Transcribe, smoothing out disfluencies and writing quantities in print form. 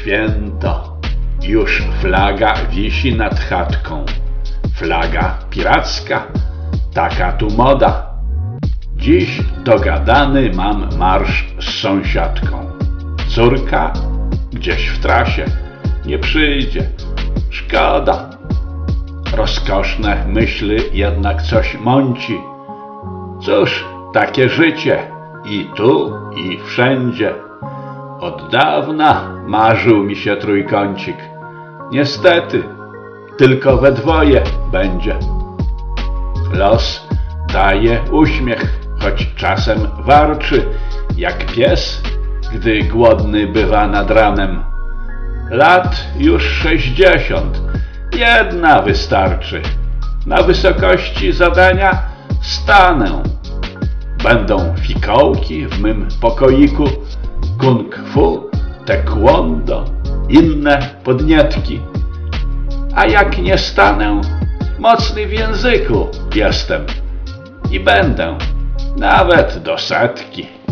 Święto, już flaga wisi nad chatką. Flaga piracka, taka tu moda. Dziś dogadany mam marsz z sąsiadką. Córka gdzieś w trasie nie przyjdzie. Szkoda. Rozkoszne myśli jednak coś mąci. Cóż, takie życie i tu, i wszędzie. Od dawna marzył mi się trójkącik. Niestety, tylko we dwoje będzie. Los daje uśmiech, choć czasem warczy, jak pies, gdy głodny bywa nad ranem. Lat już 60, jedna wystarczy. Na wysokości zadania stanę. Będą fikołki w mym pokoiku, kung fu, taekwondo, inne podnietki. A jak nie stanę, mocny w języku jestem i będę nawet do 100.